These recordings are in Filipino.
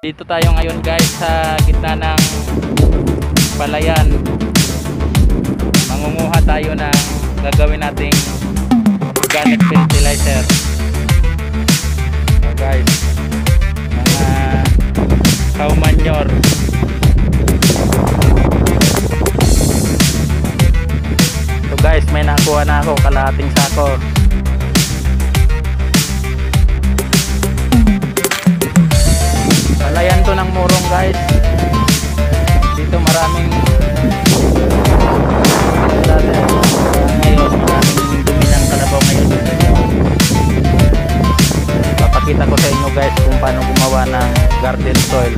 Dito tayo ngayon guys sa gitna ng palayan. Mangunguha tayo ng gagawin nating organic fertilizer. So guys, mga cow manure. So guys, may nakuha na ako, kalahating sako. Palayan to ng Murong guys. Dito maraming ngayon, maraming dumi ng kalabaw ngayon. Papakita ko sa inyo guys kung paano gumawa ng garden soil.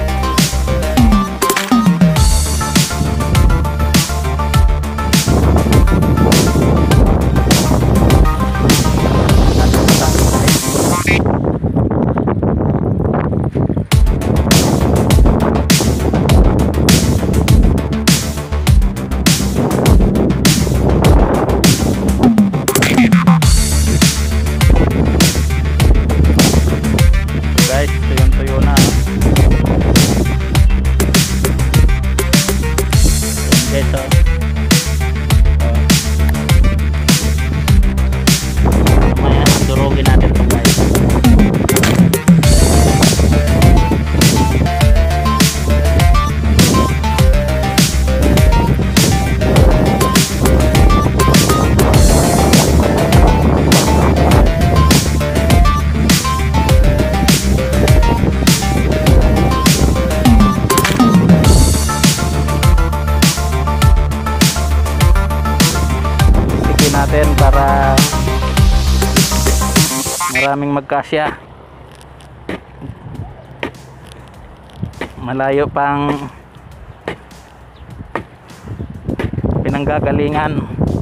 Natin para maraming magkasya, malayo pang pinanggagalingan.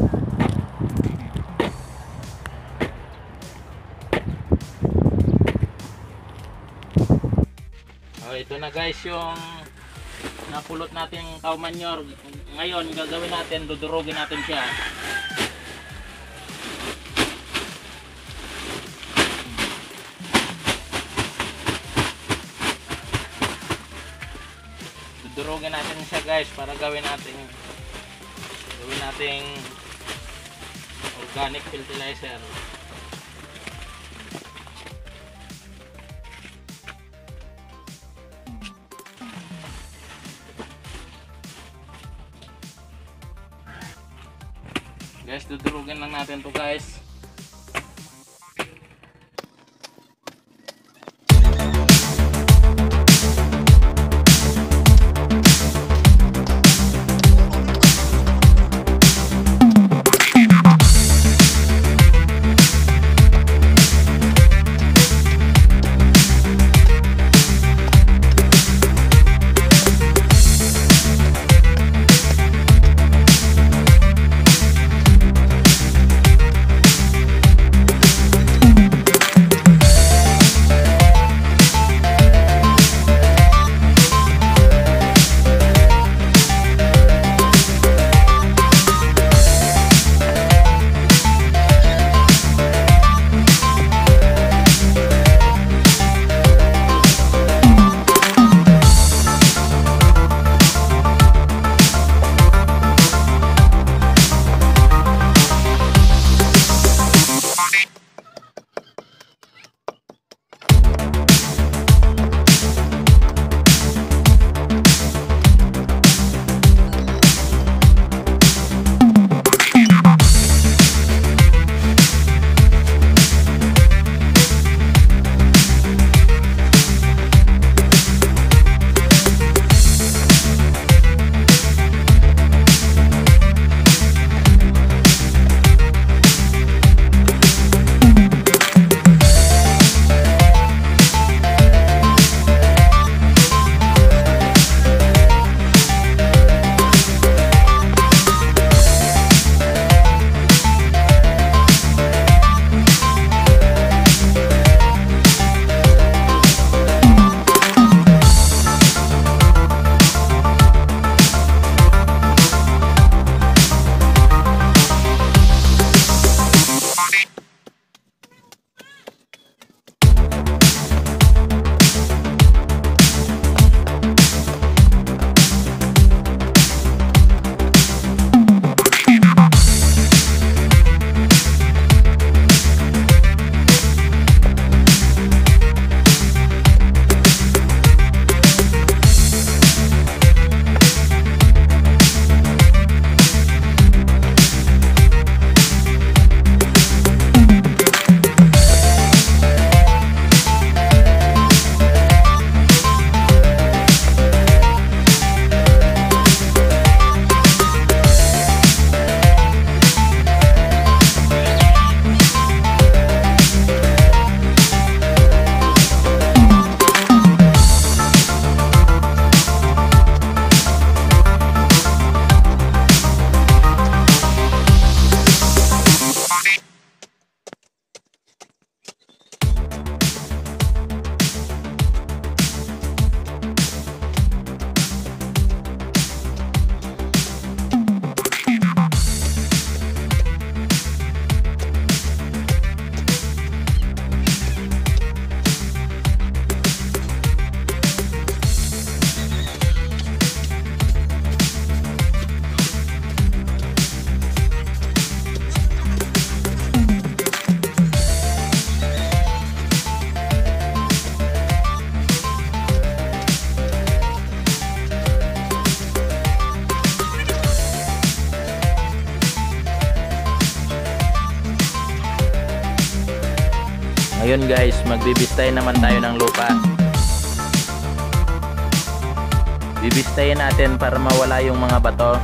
Ito na guys yung napulot natin cow manure. Ngayon gagawin natin, dudurugin natin siya. Durugin natin siya guys para gawin nating organic fertilizer. Guys, dudurugin lang natin to guys. Ngayon guys, magbibistay naman tayo ng lupa. Bibistayin natin para mawala yung mga bato.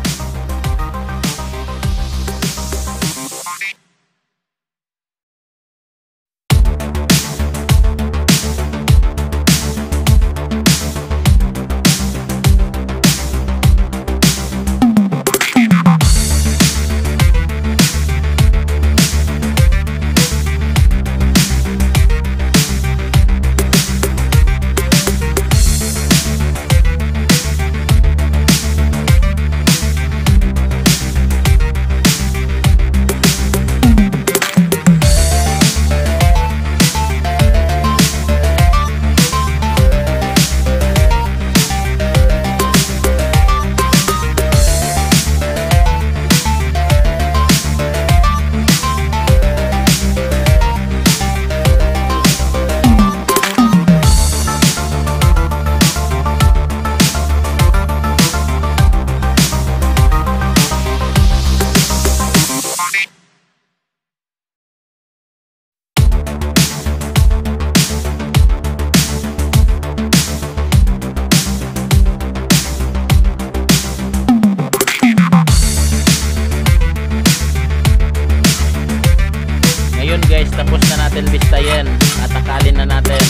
Ngayon guys, tapos na natin bistayin at akalin na natin.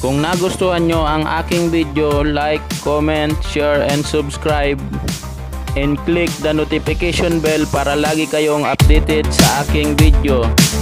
Kung nagustuhan nyo ang aking video, like, comment, share, and subscribe. And click the notification bell para lagi kayong updated sa aking video.